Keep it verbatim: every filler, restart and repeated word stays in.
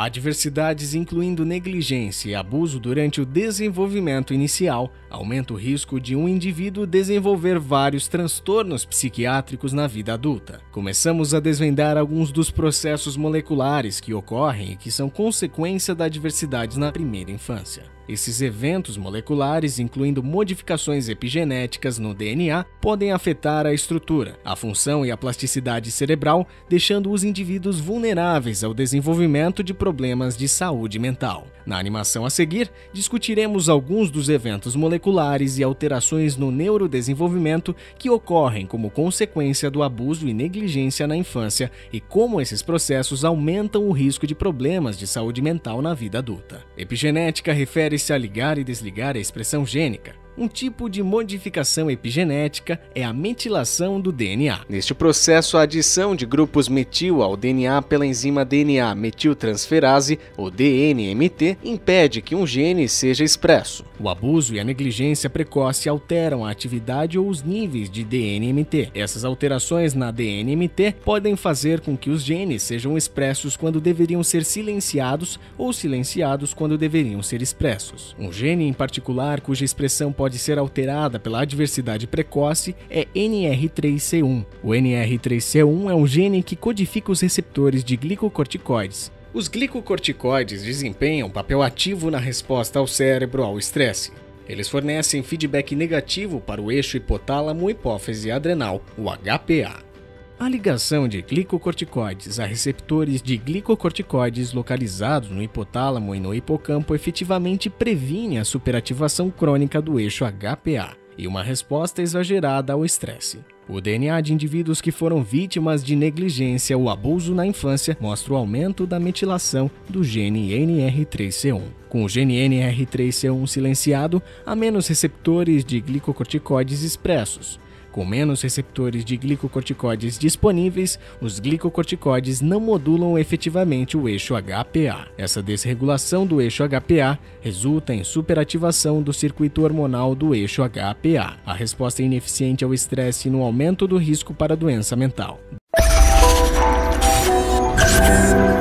Há adversidades incluindo negligência e abuso durante o desenvolvimento inicial, aumenta o risco de um indivíduo desenvolver vários transtornos psiquiátricos na vida adulta. Começamos a desvendar alguns dos processos moleculares que ocorrem e que são consequência da adversidade na primeira infância. Esses eventos moleculares, incluindo modificações epigenéticas no D N A, podem afetar a estrutura, a função e a plasticidade cerebral, deixando os indivíduos vulneráveis ao desenvolvimento de problemas de saúde mental. Na animação a seguir, discutiremos alguns dos eventos moleculares e alterações no neurodesenvolvimento que ocorrem como consequência do abuso e negligência na infância e como esses processos aumentam o risco de problemas de saúde mental na vida adulta. Epigenética refere-se a ligar e desligar a expressão gênica. Um tipo de modificação epigenética é a metilação do D N A. Neste processo, a adição de grupos metil ao D N A pela enzima D N A metiltransferase, ou D N M T, impede que um gene seja expresso. O abuso e a negligência precoce alteram a atividade ou os níveis de D N M T. Essas alterações na D N M T podem fazer com que os genes sejam expressos quando deveriam ser silenciados ou silenciados quando deveriam ser expressos. Um gene em particular cuja expressão pode pode ser alterada pela adversidade precoce é N R três C um. O N R três C um é um gene que codifica os receptores de glicocorticoides. Os glicocorticoides desempenham um papel ativo na resposta ao cérebro ao estresse. Eles fornecem feedback negativo para o eixo hipotálamo-hipófise adrenal, o H P A. A ligação de glicocorticoides a receptores de glicocorticoides localizados no hipotálamo e no hipocampo efetivamente previne a superativação crônica do eixo H P A e uma resposta exagerada ao estresse. O D N A de indivíduos que foram vítimas de negligência ou abuso na infância mostra o aumento da metilação do gene N R três C um. Com o gene N R três C um silenciado, há menos receptores de glicocorticoides expressos. Com menos receptores de glicocorticoides disponíveis, os glicocorticoides não modulam efetivamente o eixo H P A. Essa desregulação do eixo H P A resulta em superativação do circuito hormonal do eixo H P A. A resposta é ineficiente ao estresse no aumento do risco para doença mental.